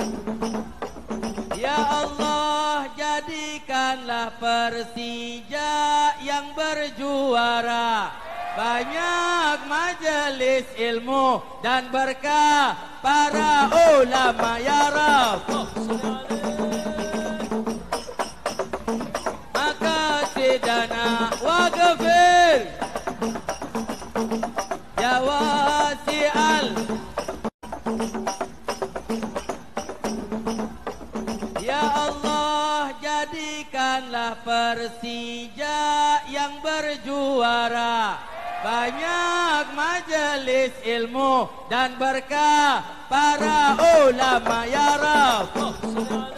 Ya Allah, jadikanlah Persija yang berjuara, banyak majelis ilmu dan berkah para ulama ya Rabb. Makasih dana wa ghafir ya wasi'al. Ya Allah, jadikanlah Persija yang berjuara, banyak majelis ilmu dan berkah para ulama ya Rabb.